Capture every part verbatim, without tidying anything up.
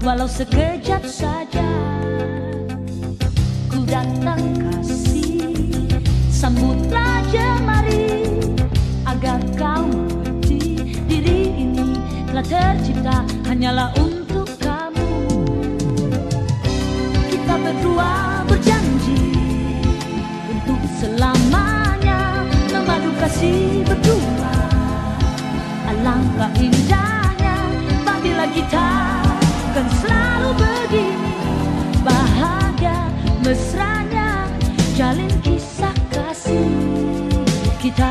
walau sekejap saja. Ku datang kasih, sambutlah jemari, agar kau mengerti diri ini telah tercipta hanyalah untuk kamu. Kita berdua berjanji untuk selamanya memadu kasih berdua. Alangkah indahnya bila kita kan selalu begini, bahagia mesranya jalin kisah kasih kita.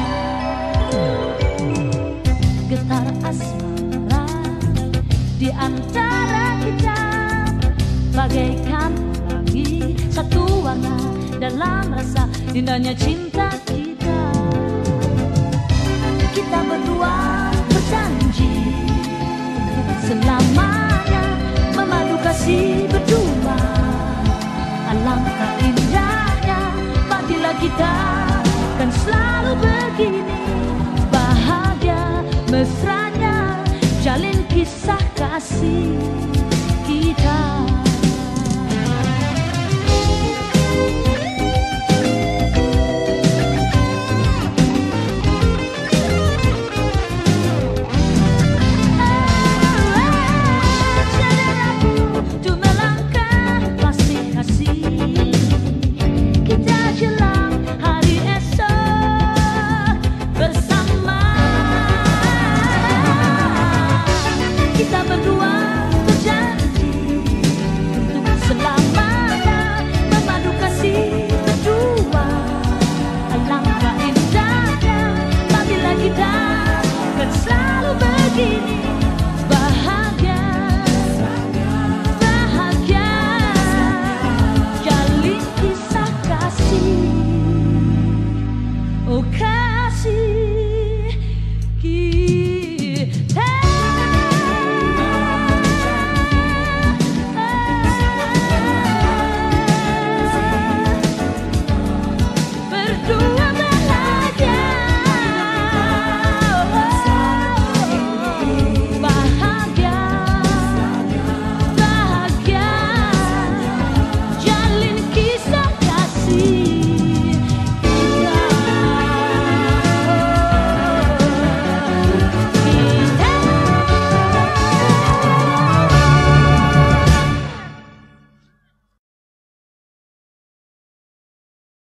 Getar asmara di antara kita bagaikan pelangi, satu warna dalam rasa indahnya cinta kita. Kita berdua berjanji untuk selama